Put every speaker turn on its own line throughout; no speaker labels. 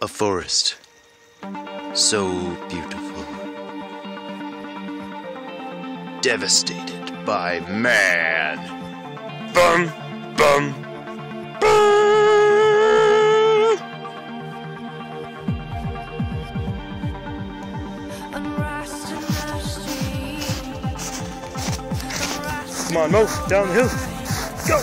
A forest. So beautiful. Devastated by man. Bum, bum, bum. Come on, Mo, down the hill. Go!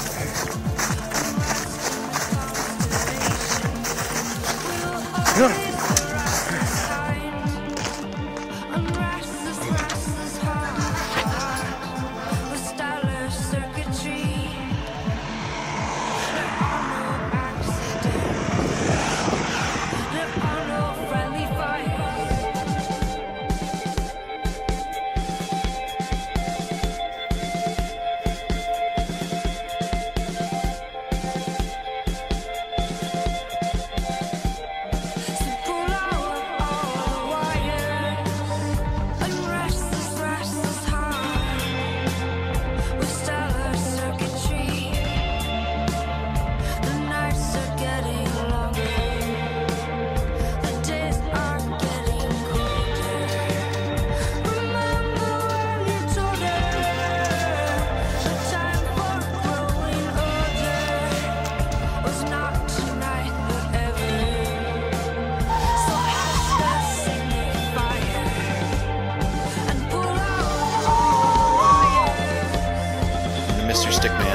Mr. Stickman.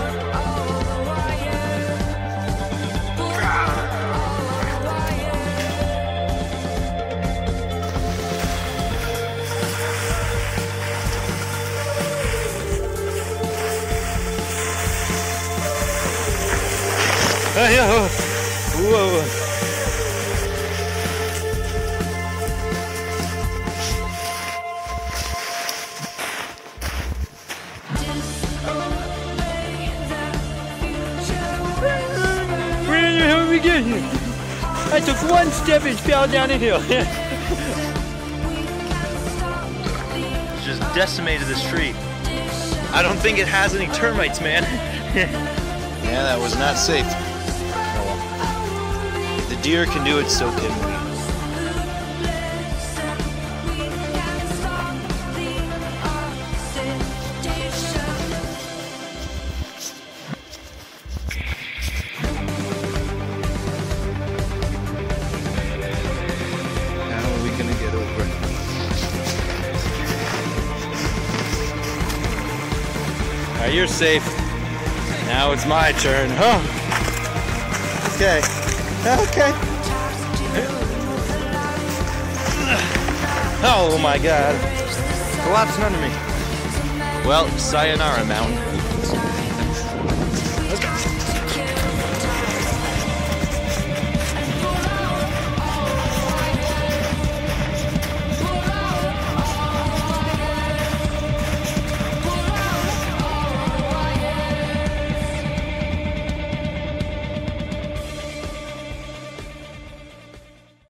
Yeah. Whoa. How did we get here? I took one step and fell down a hill. Just decimated the street. I don't think it has any termites, man. Yeah, that was not safe. Oh well. The deer can do it, so can we. Alright, you're safe. Now it's my turn. Oh. Okay. Okay. Oh my god. Collapsing under me. Well, sayonara, mountain.